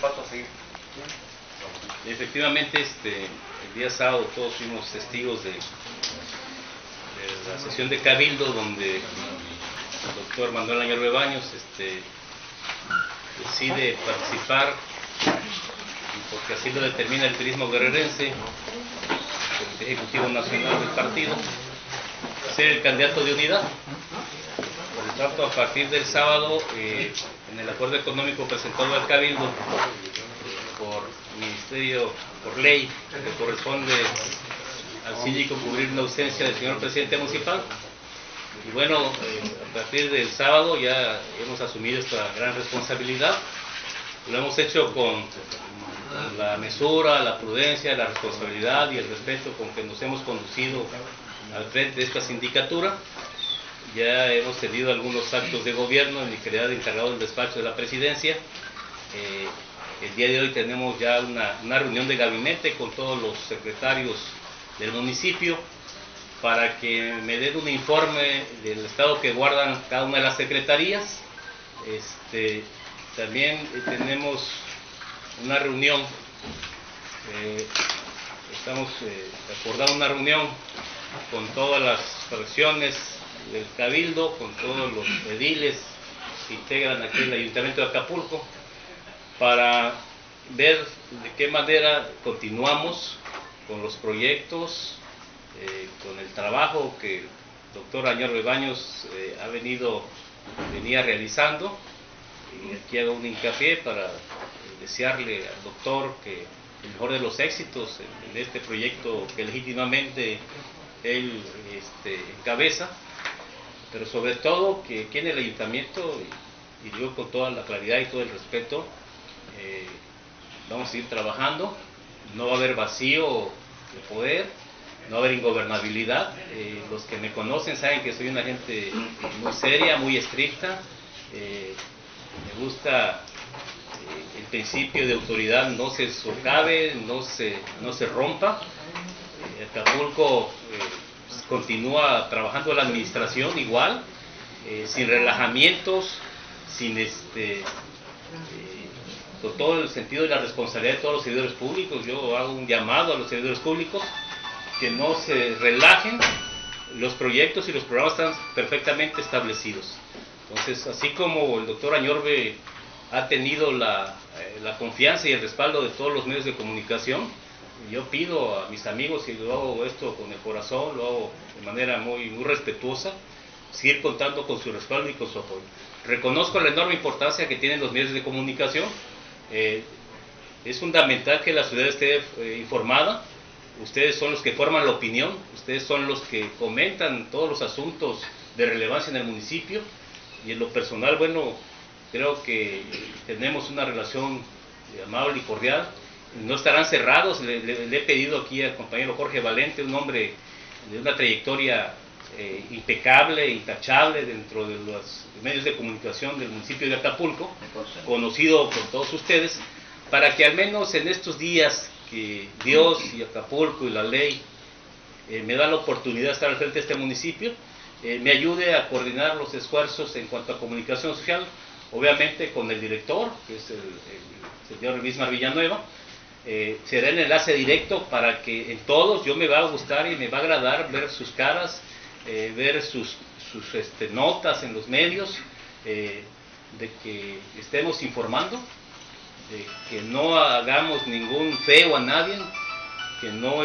paso a seguir. Efectivamente, el día sábado todos fuimos testigos de la sesión de Cabildo, donde el doctor Manuel Añorbe Baños decide participar, porque así lo determina el turismo guerrerense, el Comité Ejecutivo Nacional del partido, ser el candidato de unidad. Por lo tanto, a partir del sábado, en el acuerdo económico presentado al Cabildo por ministerio, por ley, que corresponde al síndico cubrir una ausencia del señor presidente municipal. Y bueno, a partir del sábado ya hemos asumido esta gran responsabilidad. Lo hemos hecho con la mesura, la prudencia, la responsabilidad y el respeto con que nos hemos conducido al frente de esta sindicatura. Ya hemos tenido algunos actos de gobierno en mi calidad de encargado del despacho de la presidencia. El día de hoy tenemos ya una reunión de gabinete con todos los secretarios del municipio para que me den un informe del estado que guardan cada una de las secretarías. También tenemos una reunión, estamos acordando una reunión con todas las fracciones del Cabildo, con todos los ediles que integran aquí el Ayuntamiento de Acapulco, para ver de qué manera continuamos con los proyectos, con el trabajo que el doctor Añorbe Baños venía realizando. Y aquí hago un hincapié para desearle al doctor que el mejor de los éxitos en este proyecto que legítimamente él encabeza, pero sobre todo que aquí en el ayuntamiento, y digo con toda la claridad y todo el respeto, vamos a seguir trabajando. No va a haber vacío de poder, no va a haber ingobernabilidad. Los que me conocen saben que soy una gente muy seria, muy estricta. Me gusta el principio de autoridad, no se socave, no se rompa. Acapulco continúa trabajando la administración igual, sin relajamientos, con todo el sentido y la responsabilidad de todos los servidores públicos. Yo hago un llamado a los servidores públicos que no se relajen. Los proyectos y los programas están perfectamente establecidos. Entonces, así como el doctor Añorbe ha tenido la confianza y el respaldo de todos los medios de comunicación, yo pido a mis amigos, y lo hago esto con el corazón, lo hago de manera muy respetuosa, seguir contando con su respaldo y con su apoyo. Reconozco la enorme importancia que tienen los medios de comunicación. Es fundamental que la ciudad esté informada. Ustedes son los que forman la opinión, ustedes son los que comentan todos los asuntos de relevancia en el municipio, y en lo personal, bueno, creo que tenemos una relación amable y cordial. No estarán cerrados. Le he pedido aquí al compañero Jorge Valente, un hombre de una trayectoria impecable, intachable dentro de los medios de comunicación del municipio de Acapulco, conocido por todos ustedes, para que al menos en estos días que Dios y Acapulco y la ley me dan la oportunidad de estar al frente de este municipio, me ayude a coordinar los esfuerzos en cuanto a comunicación social, obviamente con el director, que es el señor Luis Villanueva. Será el enlace directo para que en todos, yo me va a gustar y me va a agradar ver sus caras, ver sus notas en los medios, de que estemos informando, de que no hagamos ningún feo a nadie, que no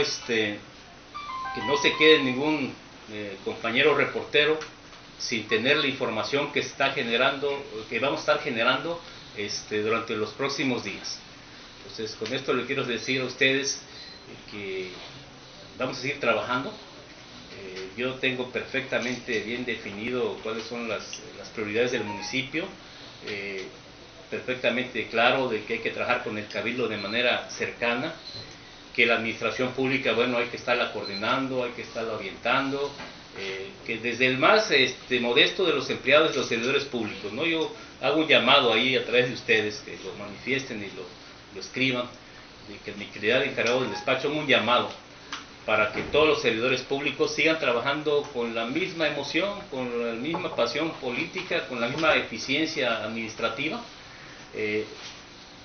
se quede ningún compañero reportero sin tener la información que vamos a estar generando durante los próximos días. Entonces, con esto le quiero decir a ustedes que vamos a seguir trabajando. Yo tengo perfectamente bien definido cuáles son las prioridades del municipio, perfectamente claro de que hay que trabajar con el Cabildo de manera cercana, que la administración pública, bueno, hay que estarla coordinando, hay que estarla orientando, que desde el más modesto de los empleados y los servidores públicos, ¿no? Yo hago un llamado ahí a través de ustedes, que lo manifiesten y lo escriban, de que en mi calidad de encargado del despacho hago un llamado para que todos los servidores públicos sigan trabajando con la misma emoción, con la misma pasión política, con la misma eficiencia administrativa,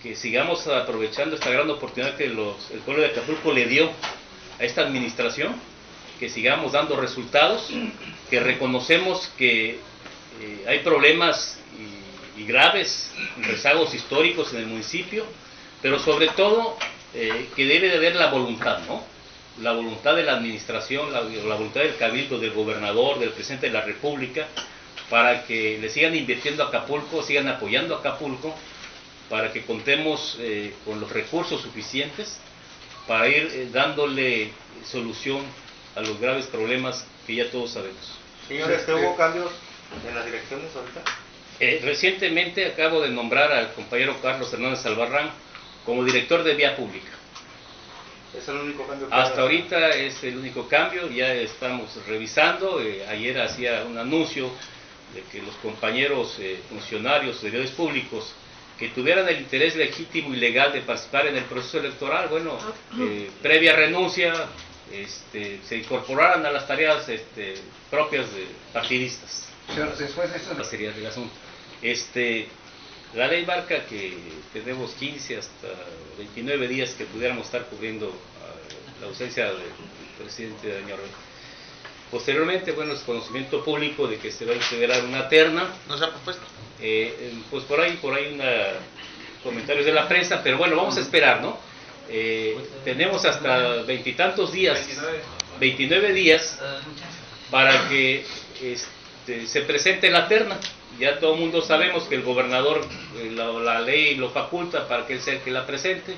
que sigamos aprovechando esta gran oportunidad que el pueblo de Acapulco le dio a esta administración, que sigamos dando resultados, que reconocemos que hay problemas y graves rezagos históricos en el municipio, pero sobre todo que debe de haber la voluntad, ¿no? La voluntad de la administración, la voluntad del cabildo, del gobernador, del presidente de la República, para que le sigan invirtiendo a Acapulco, sigan apoyando a Acapulco, para que contemos con los recursos suficientes para ir dándole solución a los graves problemas que ya todos sabemos. Señores, ¿hubo cambios en las direcciones ahorita? Recientemente acabo de nombrar al compañero Carlos Hernández Albarrán como director de Vía Pública. ¿Es el único cambio que Hasta ahorita es el único cambio, ya estamos revisando. Ayer hacía un anuncio de que los compañeros funcionarios, servidores públicos, que tuvieran el interés legítimo y legal de participar en el proceso electoral, bueno, previa renuncia, se incorporaran a las tareas propias de partidistas. Pero después de eso... La seriedad del asunto. La ley marca que tenemos 15 hasta 29 días que pudiéramos estar cubriendo la ausencia del presidente Daniel Ortega. Posteriormente, bueno, es conocimiento público de que se va a integrar una terna. ¿No se ha propuesto? Pues por ahí comentarios de la prensa, pero bueno, vamos a esperar, ¿no? Tenemos hasta 20 y tantos días, 29 días, para que se presente la terna. Ya todo el mundo sabemos que el gobernador, la ley lo faculta para que él sea el que la presente,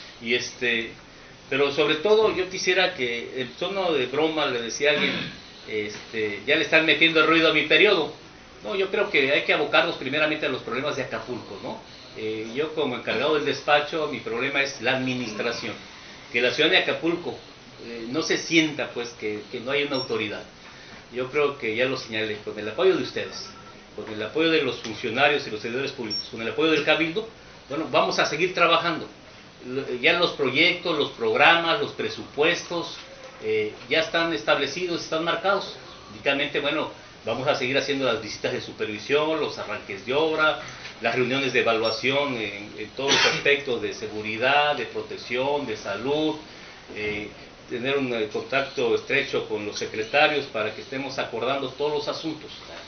pero sobre todo yo quisiera que, en tono de broma le decía a alguien, ya le están metiendo el ruido a mi periodo. No, yo creo que hay que abocarnos primeramente a los problemas de Acapulco, ¿no? Yo como encargado del despacho, mi problema es la administración, que la ciudad de Acapulco no se sienta pues que no hay una autoridad. Yo creo que ya lo señalé, con el apoyo de ustedes, con el apoyo de los funcionarios y los servidores públicos, con el apoyo del cabildo, bueno, vamos a seguir trabajando. Ya los proyectos, los programas, los presupuestos ya están establecidos, están marcados. Únicamente, bueno, vamos a seguir haciendo las visitas de supervisión, los arranques de obra, las reuniones de evaluación en todos los aspectos de seguridad, de protección, de salud, tener un contacto estrecho con los secretarios para que estemos acordando todos los asuntos.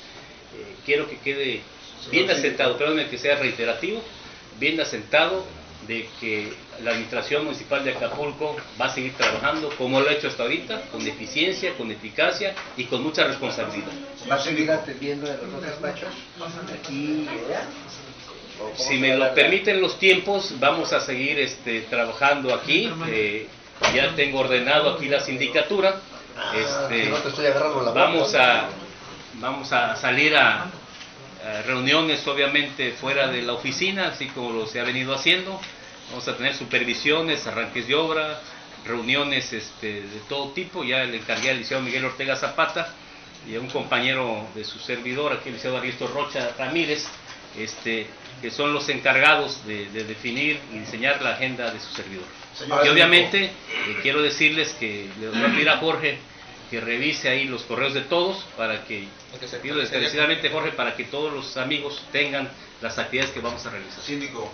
Quiero que quede bien asentado, perdónenme que sea reiterativo, bien asentado de que la administración municipal de Acapulco va a seguir trabajando como lo ha hecho hasta ahorita, con eficiencia, con eficacia y con mucha responsabilidad. ¿Va a seguir atendiendo en los dos despachos? ¿Aquí y allá? Si me lo permiten los tiempos, vamos a seguir trabajando aquí. Ya tengo ordenado aquí la sindicatura. No te estoy agarrando la vamos a salir a reuniones obviamente fuera de la oficina, así como lo se ha venido haciendo. Vamos a tener supervisiones, arranques de obra, reuniones de todo tipo. Ya le encargué al licenciado Miguel Ortega Zapata y a un compañero de su servidor, aquí el licenciado Aristo Rocha Ramírez, que son los encargados de definir y diseñar la agenda de su servidor. Y obviamente quiero decirles que le voy a pedir a Jorge que revise ahí los correos de todos, para que, pido descarecidamente Jorge, para que todos los amigos tengan las actividades que vamos a realizar. Síndico,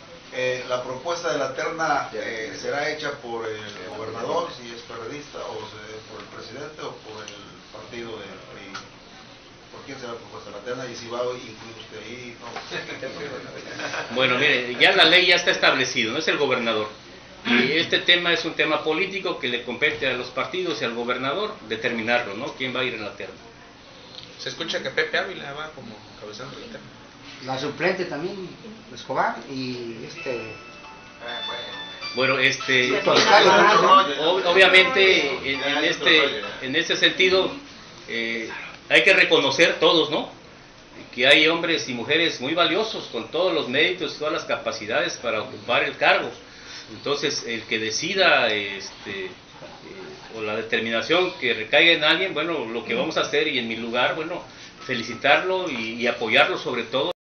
la propuesta de la terna será hecha por el gobernador, si es periodista, o por el presidente, o por el partido del PRI. ¿Por quién será la propuesta de la terna? Y si va a incluir usted ahí, no. Bueno, mire, ya la ley ya está establecido, no es el gobernador. Y este tema es un tema político que le compete a los partidos y al gobernador determinarlo, ¿no? ¿Quién va a ir en la terna? Se escucha que Pepe Ávila va como cabezando la terna. La suplente también, Escobar, y Bueno, obviamente en este sentido hay que reconocer todos, ¿no? Que hay hombres y mujeres muy valiosos con todos los méritos y todas las capacidades para ocupar el cargo. Entonces, el que decida o la determinación que recaiga en alguien, bueno, lo que vamos a hacer, y en mi lugar, bueno, felicitarlo y apoyarlo sobre todo.